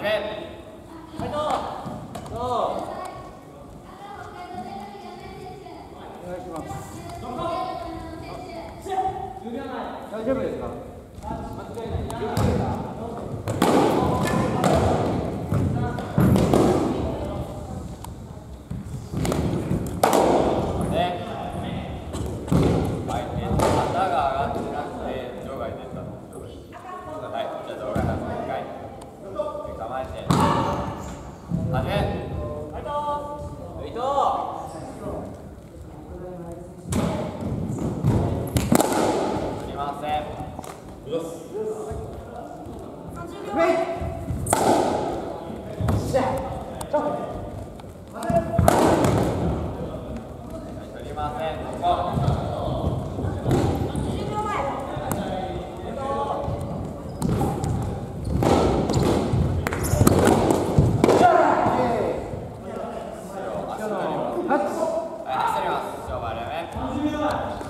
め。 はい、どう。 お願いします。 10秒前。 大丈夫ですか？ 間違いない。10秒前だ。 走ります。勝負あれね。